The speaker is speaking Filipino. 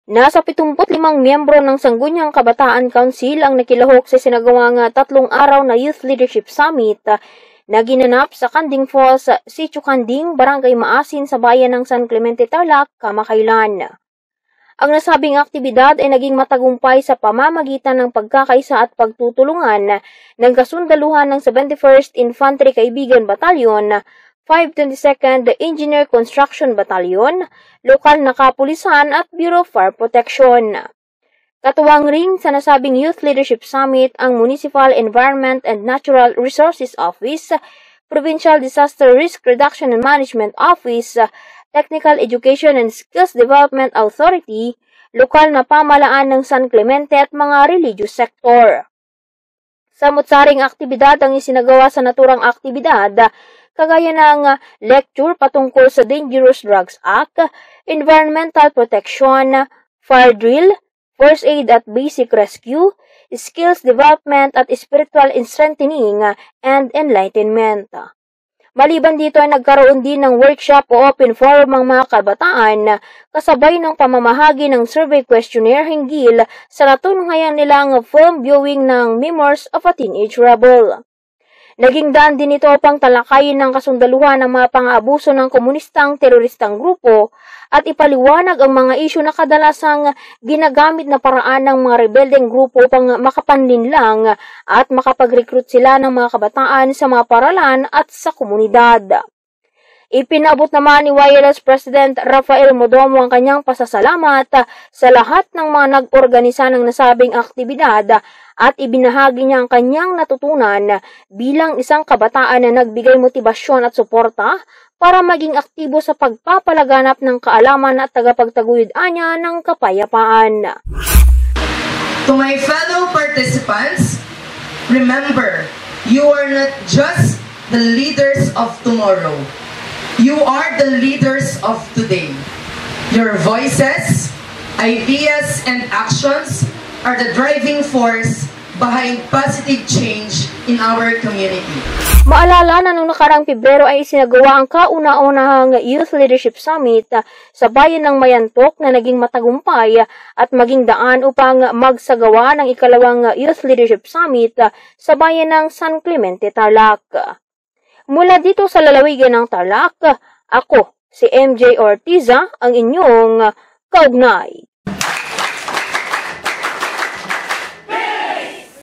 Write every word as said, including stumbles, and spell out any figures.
Nasa pitungput limang miyembro ng Sangguniang Kabataan Council ang nakilahok sa sinagawang tatlong araw na Youth Leadership Summit na ginanap sa Kanding Falls, Sitio Kanding, Barangay Maasin sa bayan ng San Clemente, Tarlac, kamakailan. Ang nasabing aktibidad ay naging matagumpay sa pamamagitan ng pagkakaisa at pagtutulungan ng kasundaluhan ng seventy-first Infantry Kaibigan Batalyon, five twenty-second Engineer Construction Battalion, lokal na kapulisan at Bureau of Fire Protection. Katuwang ring sa nasabing Youth Leadership Summit ang Municipal Environment and Natural Resources Office, Provincial Disaster Risk Reduction and Management Office, Technical Education and Skills Development Authority, lokal na pamalaan ng San Clemente at mga religious sector. Samot-saring aktibidad ang isinagawa sa naturang aktibidad, kagaya ng lecture patungkol sa Dangerous Drugs Act, Environmental Protection, Fire Drill, First Aid at Basic Rescue, Skills Development at Spiritual Strengthening and Enlightenment. Maliban dito ay nagkaroon din ng workshop o open forum ang mga kabataan kasabay ng pamamahagi ng survey questionnaire hinggil sa natunghayan nilang film viewing ng Memoirs of a Teenage Rebel. Naging daan din ito upang talakayin ng kasundaluhan ng mga pang-aabuso ng komunistang teroristang grupo at ipaliwanag ang mga isyu na kadalasang ginagamit na paraan ng mga rebeldeng grupo upang makapanlinlang at makapag-recruit sila ng mga kabataan sa mga paralan at sa komunidad. Ipinabot naman ni Y L S President Rafael Modomo ang kanyang pasasalamat sa lahat ng mga nag-organisa ng nasabing aktibidad at ibinahagi niya ang kanyang natutunan bilang isang kabataan na nagbigay motibasyon at suporta para maging aktibo sa pagpapalaganap ng kaalaman at tagapagtaguyod niya ng kapayapaan. To my fellow participants, remember, you are not just the leaders of tomorrow. You are the leaders of today. Your voices, ideas, and actions are the driving force behind positive change in our community. Maalala na noong nakarang Pebrero ay isinagawa ang kauna-unahang Youth Leadership Summit sa bayan ng Mayantok na naging matagumpay at maging daan upang magsagawa ng ikalawang Youth Leadership Summit sa bayan ng San Clemente, Tarlac. Mula dito sa lalawigan ng Tarlac, ako si M J Ortiza, ang inyong kaugnay.